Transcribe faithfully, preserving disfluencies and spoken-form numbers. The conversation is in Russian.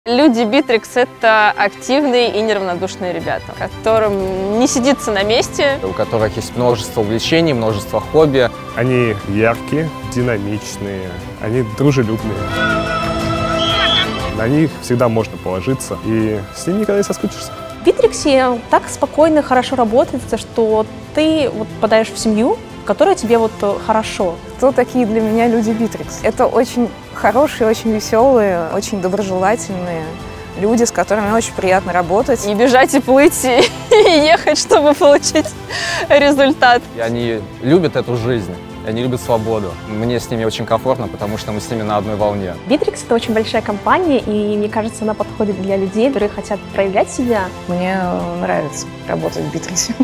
Люди Битрикс – это активные и неравнодушные ребята, которым не сидится на месте. У которых есть множество увлечений, множество хобби. Они яркие, динамичные, они дружелюбные. На них всегда можно положиться, и с ними никогда не соскучишься. В Битриксе так спокойно, хорошо работается, что ты вот попадаешь в семью, которая тебе вот хорошо. Кто такие для меня люди Битрикс? Это очень хорошие, очень веселые, очень доброжелательные люди, с которыми очень приятно работать. И бежать, и плыть, и ехать, чтобы получить результат. И они любят эту жизнь, и они любят свободу. Мне с ними очень комфортно, потому что мы с ними на одной волне. Битрикс — это очень большая компания, и мне кажется, она подходит для людей, которые хотят проявлять себя. Мне нравится работать в Битриксе.